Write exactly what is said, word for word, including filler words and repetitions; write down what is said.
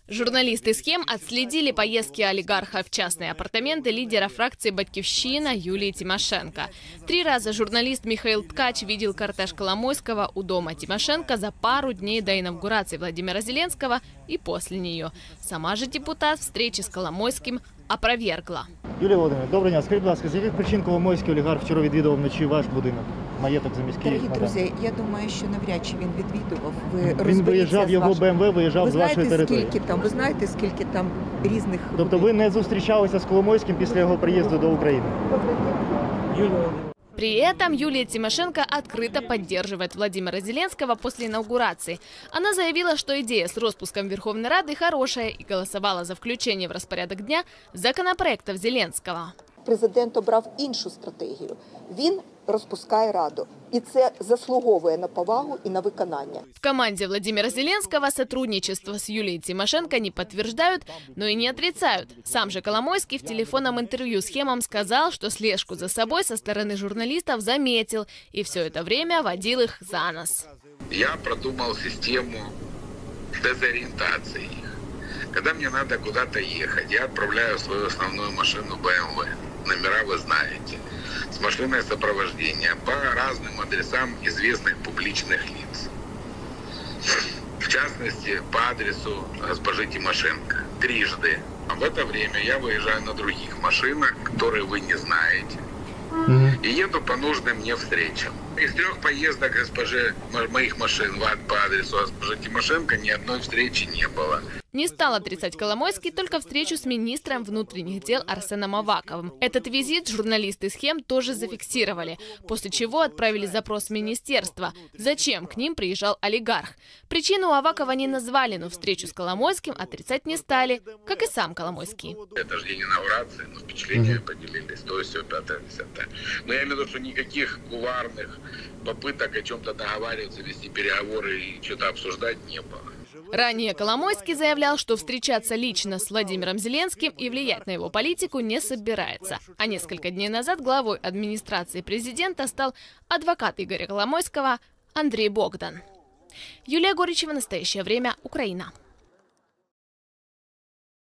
Журналисты «Схем» отследили поездки олигарха в частные апартаменты лидера фракции «Батькивщина» Юлии Тимошенко. Три раза журналист Михаил Ткач видел кортеж Коломойского у дома Тимошенко за пару дней до инаугурации Владимира Зеленского и после нее. Сама же депутат встречи с Коломойским опровергла. Юлія Володимирівна, доброго дня. Скажіть, будь ласка, з яких причин Коломойський олігарх вчора відвідував вночі ваш будинок? Маєток за міський? Дорогі друзі, я думаю, що навряд чи він відвідував. Ви Він виїжджав, його ваш... БМВ виїжджав ви з вашої знаєте, території. скільки там, ви знаєте, скільки там різних... Тобто ви не зустрічалися з Коломойським після його приїзду до України? При этом Юлия Тимошенко открыто поддерживает Владимира Зеленского после инаугурации. Она заявила, что идея с распуском Верховной Рады хорошая и голосовала за включение в распорядок дня законопроектов Зеленского. Президент обрав іншу стратегію. Він розпускає Раду. І це заслуговує на повагу і на виконання. В команде Владимира Зеленского сотрудничество с Юлией Тимошенко не подтверждают, но и не отрицают. Сам же Коломойский в телефонном интервью «Схемам» сказал, что слежку за собой со стороны журналистов заметил и все это время водил их за нос. Я продумал систему дезориентации их. Когда мне надо куда-то ехать, я отправляю свою основную машину бэ эм вэ. Номера вы знаете. С машиной сопровождения по разным адресам известных публичных лиц. В частности, по адресу госпожи Тимошенко. Трижды. А в это время я выезжаю на других машинах, которые вы не знаете. И еду по нужным мне встречам. Из трех поездок госпожи, моих машин по адресу госпожи Тимошенко ни одной встречи не было. Не стал отрицать Коломойский только встречу с министром внутренних дел Арсеном Аваковым. Этот визит журналисты «Схем» тоже зафиксировали, после чего отправили запрос в министерство. Зачем к ним приезжал олигарх? Причину Авакова не назвали, но встречу с Коломойским отрицать не стали, как и сам Коломойский. Это же день инаугурации, но впечатления mm-hmm. поделились, то, все, пятое, десятое. Но я имею в виду, что никаких кулуарных попыток о чем-то договариваться, вести переговоры и что-то обсуждать не было. Ранее Коломойский заявлял, что встречаться лично с Владимиром Зеленским и влиять на его политику не собирается. А несколько дней назад главой администрации президента стал адвокат Игоря Коломойского Андрей Богдан. Юлия Горичева, «Настоящее время», Украина.